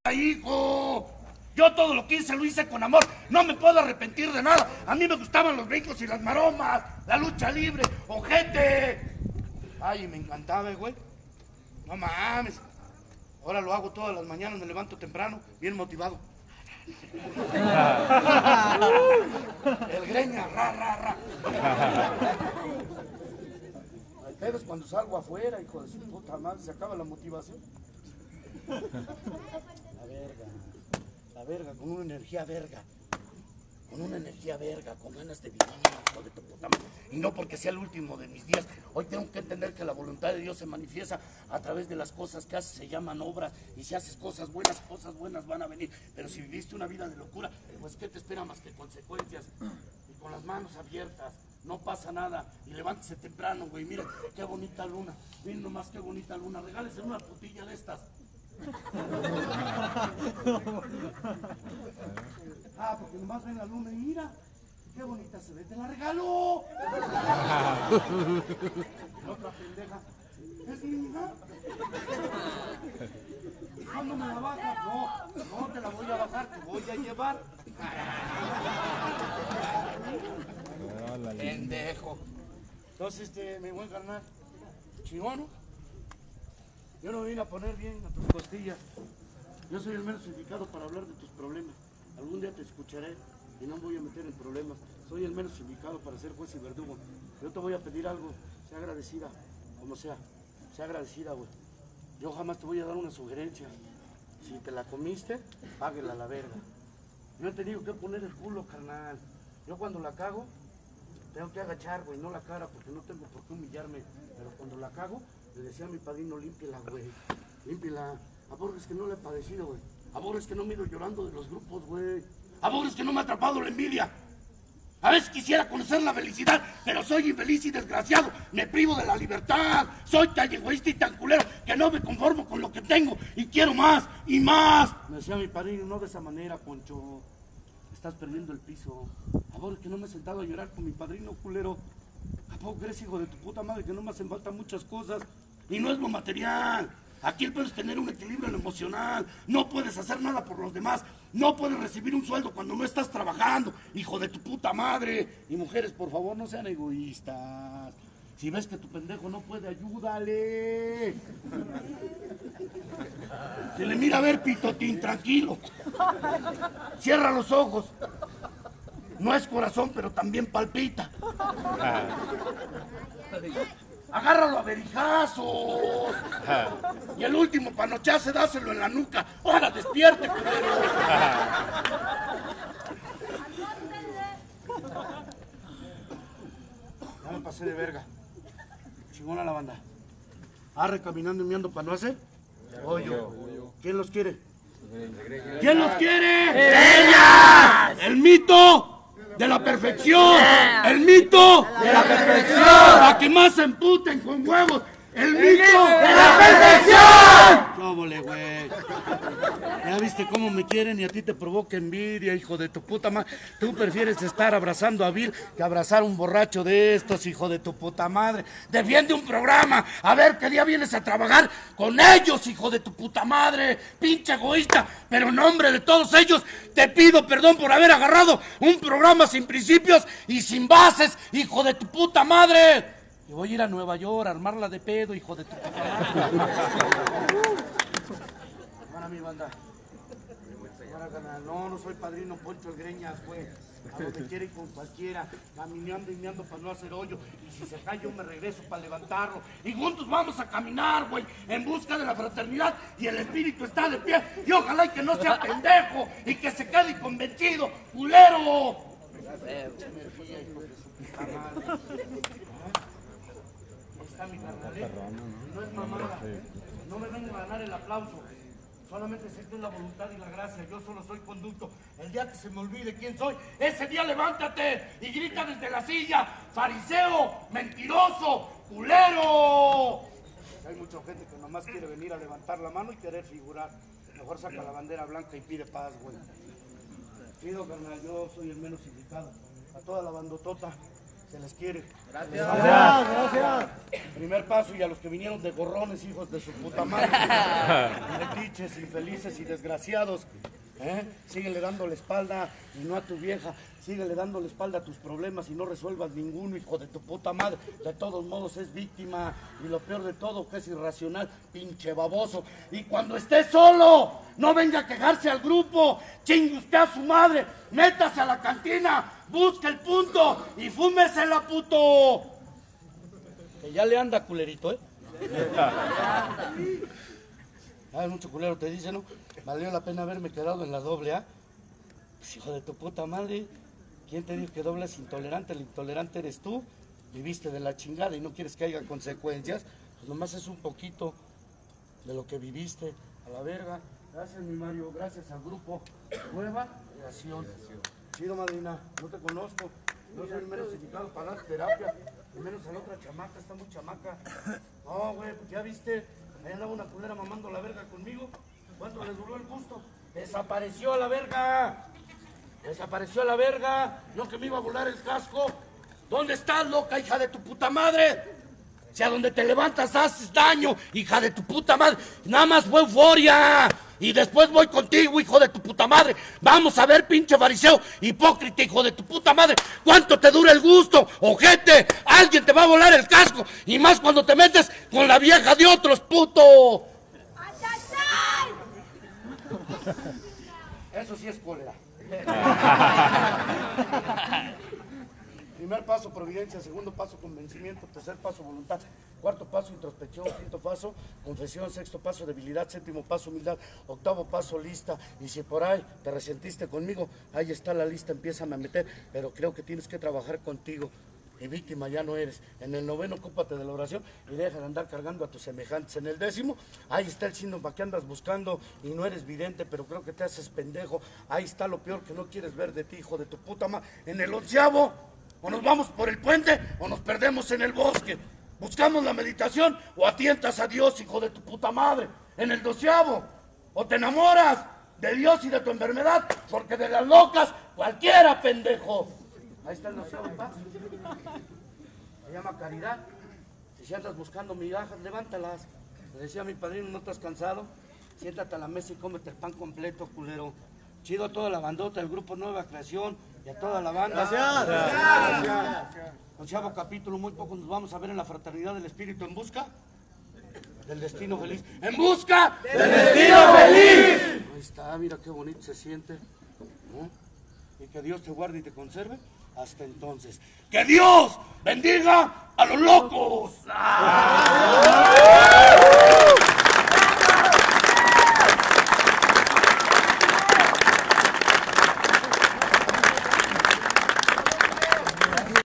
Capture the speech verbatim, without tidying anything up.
hijo. Yo todo lo que hice lo hice con amor. No me puedo arrepentir de nada. A mí me gustaban los brincos y las maromas, la lucha libre, ojete. Ay, me encantaba, güey. No mames. Ahora lo hago todas las mañanas, me levanto temprano, bien motivado. El greña, ra, ra, ra. El pedo es cuando salgo afuera, hijo de su puta madre, se acaba la motivación. La verga, la verga, con una energía verga. Con una energía verga, con ganas de vivir, hijo de tu puta madre. Y no porque sea el último de mis días. Hoy tengo que entender que la voluntad de Dios se manifiesta a través de las cosas que haces, se llaman obras. Y si haces cosas buenas, cosas buenas van a venir. Pero si viviste una vida de locura, pues ¿qué te espera más que consecuencias? Y con las manos abiertas, no pasa nada. Y levántese temprano, güey. Mira, qué bonita luna. Miren nomás qué bonita luna. Regálese una frutilla de estas. Ah, porque nomás ven la luna y mira, qué bonita se ve, te la regaló. La otra pendeja, es mi hija. ¿Cuándo me la bajas? No, no te la voy a bajar, te voy a llevar. Pendejo. Entonces, este, mi buen carnal, chingón, ¿no? Yo no me vine a poner bien a tus costillas. Yo soy el menos indicado para hablar de tus problemas. Algún día te escucharé y no me voy a meter en problemas. Soy el menos indicado para ser juez y verdugo. Yo te voy a pedir algo. Sea agradecida, como sea. Sea agradecida, güey. Yo jamás te voy a dar una sugerencia. Si te la comiste, páguela a la verga. Yo he tenido que poner el culo, carnal. Yo cuando la cago, tengo que agachar, güey, no la cara, porque no tengo por qué humillarme. Pero cuando la cago, le decía a mi padrino, límpiela, güey. Límpiela. A Borges que no le he padecido, güey. A Borges que no me he ido llorando de los grupos, güey. A Borges que no me ha atrapado la envidia. A veces quisiera conocer la felicidad, pero soy infeliz y desgraciado. Me privo de la libertad. Soy tan egoísta y tan culero que no me conformo con lo que tengo. Y quiero más y más. Me decía mi padrino, no de esa manera, Poncho. Estás perdiendo el piso. A Borges que no me he sentado a llorar con mi padrino, culero. ¿A poco crees, hijo de tu puta madre, que no me hacen falta muchas cosas? Y no es lo material. Aquí el peor es tener un equilibrio en lo emocional. No puedes hacer nada por los demás. No puedes recibir un sueldo cuando no estás trabajando, hijo de tu puta madre. Y mujeres, por favor, no sean egoístas. Si ves que tu pendejo no puede, ayúdale. Se le mira a ver, pitotín, tranquilo. Cierra los ojos. No es corazón, pero también palpita. Agárralo a verijazos. Y el último panochazo, dáselo en la nuca. ¡Ahora despierte, culero! Ya me pasé de verga. Chingona la banda. Arre caminando y meando para no hacer hoyo. ¿Quién los quiere? ¿Quién los quiere? ¡Ella! El mito de la perfección, el mito de la perfección, para que más se emputen con huevos, el mito de la perfección. ¿Cómo, güey? Ya viste cómo me quieren y a ti te provoca envidia, hijo de tu puta madre. Tú prefieres estar abrazando a Bill que abrazar a un borracho de estos, hijo de tu puta madre. Defiende un programa, a ver qué día vienes a trabajar con ellos, hijo de tu puta madre. Pinche egoísta, pero en nombre de todos ellos te pido perdón por haber agarrado un programa sin principios y sin bases, hijo de tu puta madre. Y voy a ir a Nueva York a armarla de pedo, hijo de tu puta madre. Para mi banda. No, no soy padrino Poncho el Greñas, güey. A donde quiera y con cualquiera, caminando y meando para no hacer hoyo. Y si se cae yo me regreso para levantarlo. Y juntos vamos a caminar, güey, en busca de la fraternidad. Y el espíritu está de pie. Y ojalá y que no sea pendejo y que se quede convencido, culero. Está mi carnal, no es mamada. No me vengan a ganar el aplauso. Solamente sé que es la voluntad y la gracia. Yo solo soy conducto. El día que se me olvide quién soy, ese día levántate y grita desde la silla: fariseo, mentiroso, culero. Hay mucha gente que nomás quiere venir a levantar la mano y querer figurar. Mejor saca la bandera blanca y pide paz, güey. Pido, carnal, yo soy el menos indicado. A toda la bandotota, Se les quiere. Gracias. Gracias, gracias. Primer paso, y a los que vinieron de gorrones, hijos de su puta madre, metiches, infelices y desgraciados, ¿eh? Síguele dando la espalda y no a tu vieja. Síguele dando la espalda a tus problemas y no resuelvas ninguno, hijo de tu puta madre. De todos modos es víctima y lo peor de todo que es irracional, pinche baboso. Y cuando esté solo, no venga a quejarse al grupo, chingue usted a su madre, métase a la cantina, busque el punto y fúmesela, puto. Que ya le anda, culerito, ¿eh? Ay, mucho culero te dice, ¿no? Valió la pena haberme quedado en la doble A. Pues, hijo de tu puta madre, ¿quién te dijo que doble es intolerante? El intolerante eres tú. Viviste de la chingada y no quieres que haya consecuencias. Pues nomás es un poquito de lo que viviste. A la verga. Gracias, mi Mario. Gracias al grupo Nueva Creación. Chido, madrina. No te conozco. No soy el menos indicado para dar terapia. Y menos a la otra chamaca. Está muy chamaca. No, güey, pues ya viste. Ahí andaba una culera mamando la verga conmigo. ¿Cuánto le duró el gusto? Desapareció a la verga. Desapareció a la verga. No que me iba a volar el casco. ¿Dónde estás, loca, hija de tu puta madre? Si a donde te levantas haces daño, hija de tu puta madre. Nada más fue euforia. Y después voy contigo, hijo de tu puta madre. Vamos a ver, pinche fariseo, hipócrita, hijo de tu puta madre. ¿Cuánto te dura el gusto, ojete? Alguien te va a volar el casco. Y más cuando te metes con la vieja de otros, puto. Eso sí es cólera. Primer paso, providencia. Segundo paso, convencimiento. Tercer paso, voluntad. Cuarto paso, introspección. Quinto paso, confesión. Sexto paso, debilidad. Séptimo paso, humildad. Octavo paso, lista. Y si por ahí te resentiste conmigo, ahí está la lista, empiézame a meter. Pero creo que tienes que trabajar contigo. Y víctima ya no eres. En el noveno, ocúpate de la oración y deja de andar cargando a tus semejantes. En el décimo, ahí está el síndrome que andas buscando y no eres vidente, pero creo que te haces pendejo. Ahí está lo peor que no quieres ver de ti, hijo de tu puta madre. En el onceavo, o nos vamos por el puente o nos perdemos en el bosque. Buscamos la meditación o atientas a Dios, hijo de tu puta madre. En el doceavo, o te enamoras de Dios y de tu enfermedad, porque de las locas cualquiera, pendejo. Ahí está el doceavo paso. Se llama caridad. Si andas buscando migajas, levántalas. Le decía a mi padrino, ¿no estás cansado? Siéntate a la mesa y cómete el pan completo, culero. Chido a toda la bandota del grupo Nueva Creación y a toda la banda. Gracias. Gracias. Gracias. Onceavo capítulo, muy poco nos vamos a ver en la fraternidad del espíritu en busca del destino feliz. ¡En busca del destino feliz! Ahí está, mira qué bonito se siente. ¿No? Y que Dios te guarde y te conserve. Hasta entonces, ¡que Dios bendiga a los locos! ¡Ah!